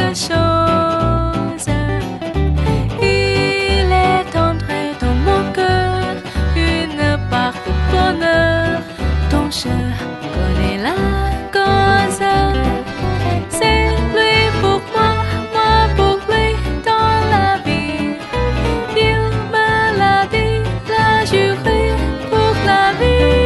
quelque chose. Il est entré dans mon cœur une part de bonheur dont je connais la cause. C'est lui pour moi, moi pour lui dans la vie. Il me l'a dit, l'a juré pour la vie.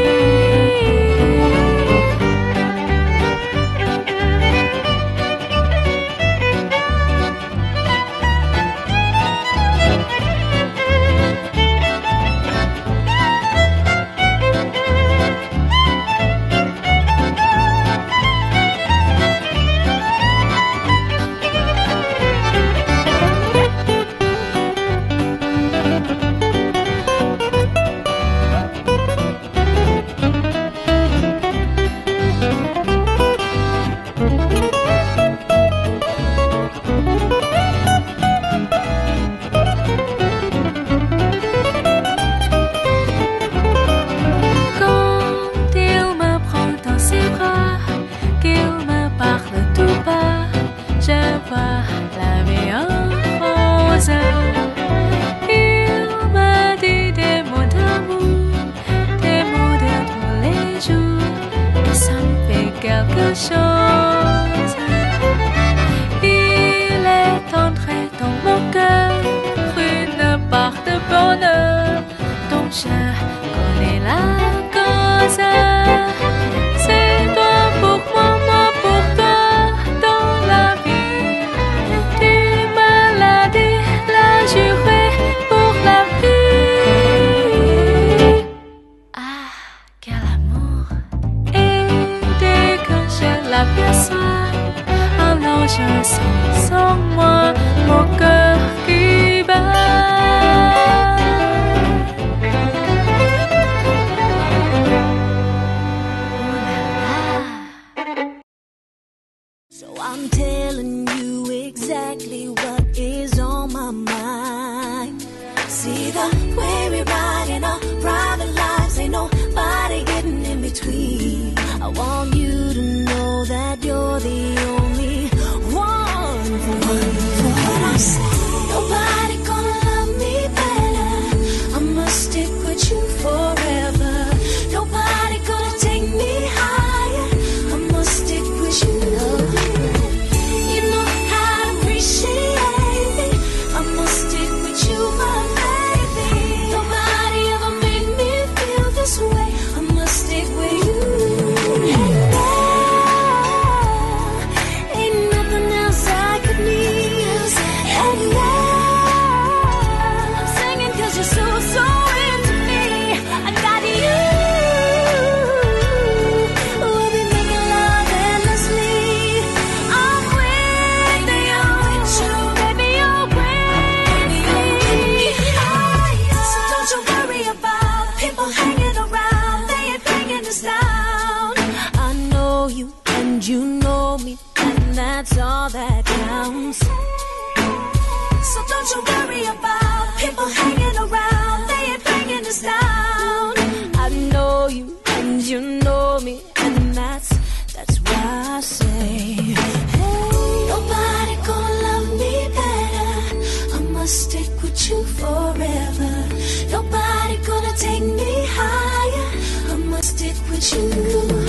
La vie en rose. Il m'a dit des mots d'amour, des mots de tous les jours, et ça me fait quelque chose. Il est entré dans mon cœur une part de bonheur dont je connais la cause. C'est toi pour moi, moi pour toi dans la vie. Juré pour la vie. Ah, quel amour. Et dès que je l'aperçois, alors je sens en moi mon cœur qui bat. So I'm telling you exactly what is on my mind. See the way we ride in our private lives, ain't nobody getting in between. I want you to know that you're the only one for what I say. Nobody gonna love me better. I must stick with you forever. Nobody gonna take me higher. I must stick with you. You know how to appreciate me. I must stick with you, my baby. Nobody ever made me feel this way. I must stick with you. And ain't nothing else I could need. And I'm singing 'cause you're so, so into me. I got you. We'll be making love endlessly. I'm with you, baby, you're with me. So don't you worry about people hanging around. They ain't bringing us down. I know you and you know me, and that's all that counts. So don't you worry about people hanging around. They ain't bringing us down. I know you and you know me, and that's why I say, hey, nobody gonna love me better. I must stick with you forever. Nobody gonna take me higher. I must stick with you.